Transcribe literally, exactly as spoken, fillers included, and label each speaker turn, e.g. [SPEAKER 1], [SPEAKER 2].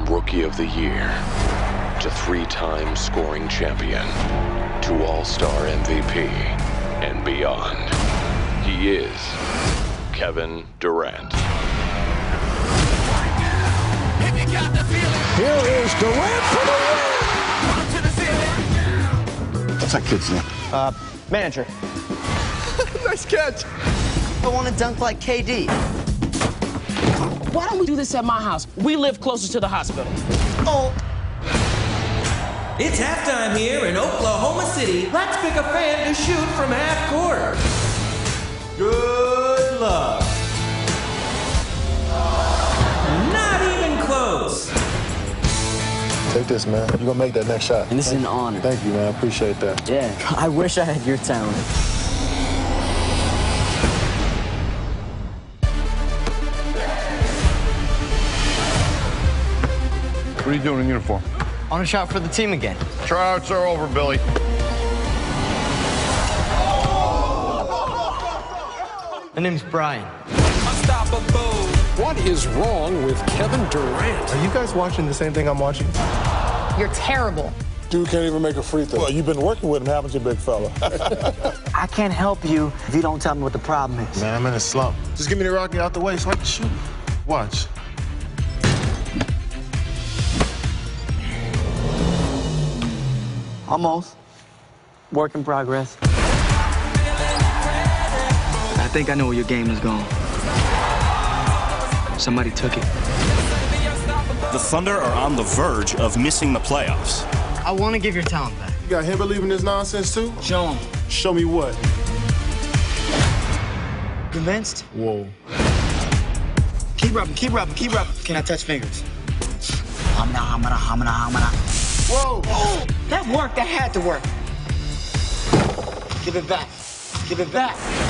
[SPEAKER 1] From Rookie of the Year to three-time scoring champion to All-Star M V P and beyond, he is Kevin Durant.
[SPEAKER 2] Here is Durant for the win!
[SPEAKER 3] What's that kid's name?
[SPEAKER 4] Uh, manager.
[SPEAKER 2] Nice catch.
[SPEAKER 5] I want to dunk like K D.
[SPEAKER 6] Why don't we do this at my house? We live closer to the hospital.
[SPEAKER 5] Oh.
[SPEAKER 7] It's halftime here in Oklahoma City. Let's pick a fan to shoot from half court. Good luck. Not even close.
[SPEAKER 3] Take this, man. You're gonna make that next shot.
[SPEAKER 5] And this is an honor.
[SPEAKER 3] Thank you, man. I appreciate that.
[SPEAKER 5] Yeah, I wish I had your talent.
[SPEAKER 3] What are you doing in uniform?
[SPEAKER 5] On a shot for the team again.
[SPEAKER 3] Tryouts are over, Billy.
[SPEAKER 5] My name's Brian.
[SPEAKER 2] What is wrong with Kevin Durant?
[SPEAKER 3] Are you guys watching the same thing I'm watching?
[SPEAKER 8] You're terrible.
[SPEAKER 3] Dude can't even make a free throw. Well, you've been working with him, haven't you, big fella?
[SPEAKER 5] I can't help you if you don't tell me what the problem is.
[SPEAKER 3] Man, I'm in a slump. Just give me the rocket out the way so I can shoot. Watch.
[SPEAKER 5] Almost. Work in progress. I think I know where your game is going. Somebody took it.
[SPEAKER 9] The Thunder are on the verge of missing the playoffs.
[SPEAKER 5] I want to give your talent back.
[SPEAKER 3] You got him believing this nonsense, too?
[SPEAKER 5] Show him.
[SPEAKER 3] Show me what?
[SPEAKER 5] Convinced?
[SPEAKER 3] Whoa.
[SPEAKER 5] Keep rubbing, keep rubbing, keep rubbing. Can I touch fingers? Hamna, hamna, hamna, hamna.
[SPEAKER 3] Whoa!
[SPEAKER 5] Oh, that worked. That had to work. Give it back. Give it back.